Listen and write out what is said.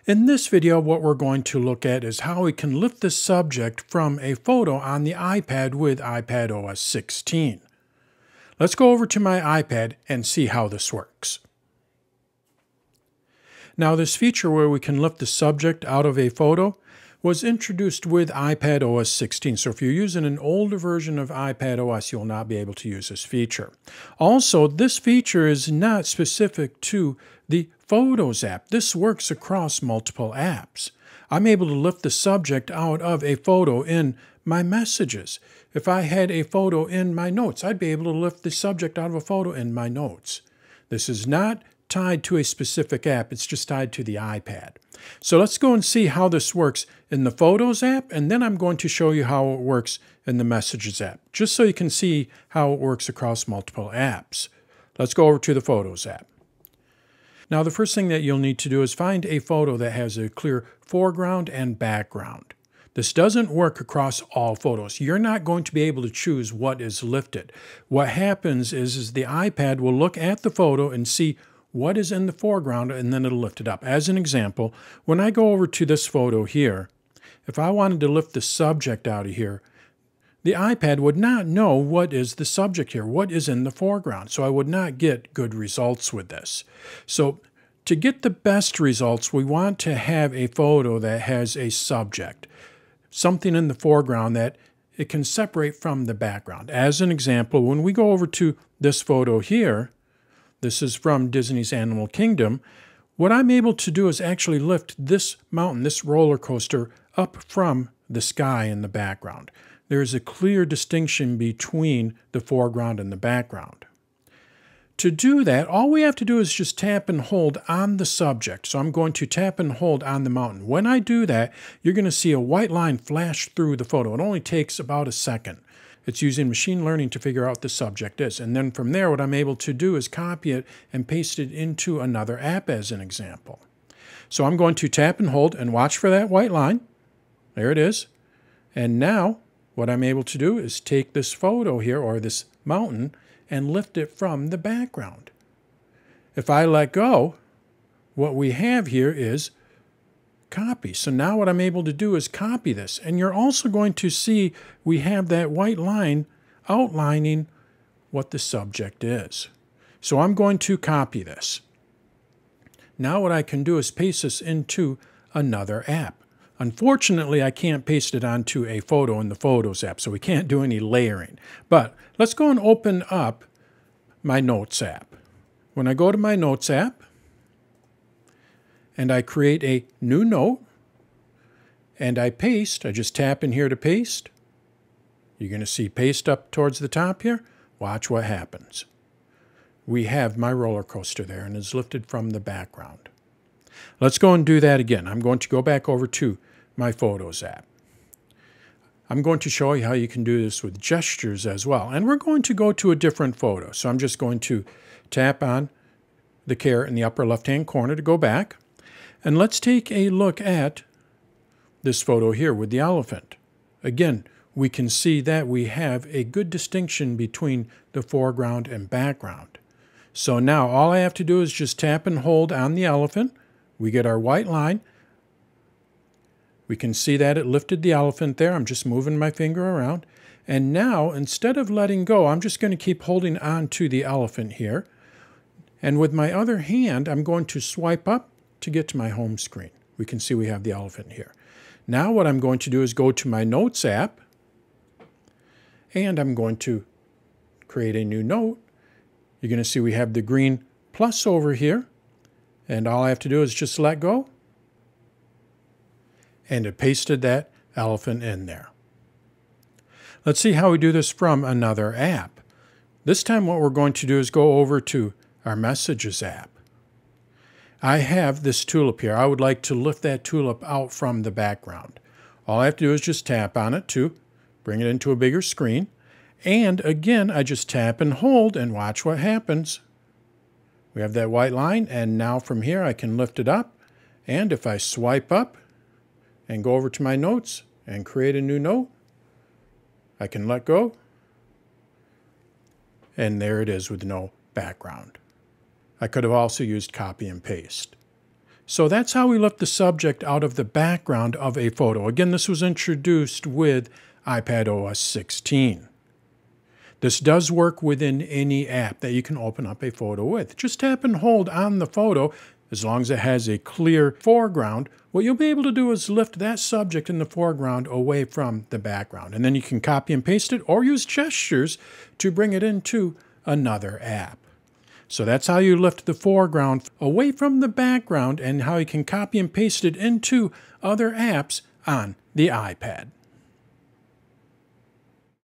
In this video, what we're going to look at is how we can lift the subject from a photo on the iPad with iPadOS 16. Let's go over to my iPad and see how this works. Now, this feature where we can lift the subject out of a photo was introduced with iPadOS 16. So if you're using an older version of iPadOS, you'll not be able to use this feature. Also, this feature is not specific to the Photos app. This works across multiple apps. I'm able to lift the subject out of a photo in my messages. If I had a photo in my notes, I'd be able to lift the subject out of a photo in my notes. This is not tied to a specific app. It's just tied to the iPad. So let's go and see how this works in the Photos app, and then I'm going to show you how it works in the Messages app, just so you can see how it works across multiple apps. Let's go over to the Photos app. Now, the first thing that you'll need to do is find a photo that has a clear foreground and background. This doesn't work across all photos. You're not going to be able to choose what is lifted. What happens is the iPad will look at the photo and see what is in the foreground, and then it'll lift it up. As an example, when I go over to this photo here, if I wanted to lift the subject out of here, the iPad would not know what is the subject here, what is in the foreground, so I would not get good results with this. So to get the best results, we want to have a photo that has a subject, something in the foreground that it can separate from the background. As an example, when we go over to this photo here, this is from Disney's Animal Kingdom, what I'm able to do is actually lift this mountain, this roller coaster, up from the sky in the background. There is a clear distinction between the foreground and the background. To do that, all we have to do is just tap and hold on the subject. So I'm going to tap and hold on the mountain. When I do that, you're going to see a white line flash through the photo. It only takes about a second. It's using machine learning to figure out what the subject is. And then from there, what I'm able to do is copy it and paste it into another app as an example. So I'm going to tap and hold and watch for that white line. There it is. And now what I'm able to do is take this photo here, or this mountain, and lift it from the background. If I let go, what we have here is copy. So now what I'm able to do is copy this. And you're also going to see we have that white line outlining what the subject is. So I'm going to copy this. Now what I can do is paste this into another app. Unfortunately, I can't paste it onto a photo in the Photos app, so we can't do any layering. But let's go and open up my Notes app. When I go to my Notes app, and I create a new note, and I paste, I just tap in here to paste. You're going to see paste up towards the top here. Watch what happens. We have my roller coaster there, and it's lifted from the background. Let's go and do that again. I'm going to go back over to my Photos app. I'm going to show you how you can do this with gestures as well. And we're going to go to a different photo. So I'm just going to tap on the caret in the upper left-hand corner to go back. And let's take a look at this photo here with the elephant. Again, we can see that we have a good distinction between the foreground and background. So now all I have to do is just tap and hold on the elephant. We get our white line. We can see that it lifted the elephant there. I'm just moving my finger around. And now, instead of letting go, I'm just going to keep holding on to the elephant here. And with my other hand, I'm going to swipe up to get to my home screen. We can see we have the elephant here. Now what I'm going to do is go to my Notes app, and I'm going to create a new note. You're going to see we have the green plus over here. And all I have to do is just let go. And it pasted that elephant in there. Let's see how we do this from another app. This time what we're going to do is go over to our Messages app. I have this tulip here. I would like to lift that tulip out from the background. All I have to do is just tap on it to bring it into a bigger screen. And again, I just tap and hold and watch what happens. We have that white line, and now from here I can lift it up. And if I swipe up and go over to my notes and create a new note, I can let go. And there it is with no background. I could have also used copy and paste. So that's how we lift the subject out of the background of a photo. Again, this was introduced with iPadOS 16. This does work within any app that you can open up a photo with. Just tap and hold on the photo. As long as it has a clear foreground, what you'll be able to do is lift that subject in the foreground away from the background. And then you can copy and paste it or use gestures to bring it into another app. So that's how you lift the foreground away from the background and how you can copy and paste it into other apps on the iPad.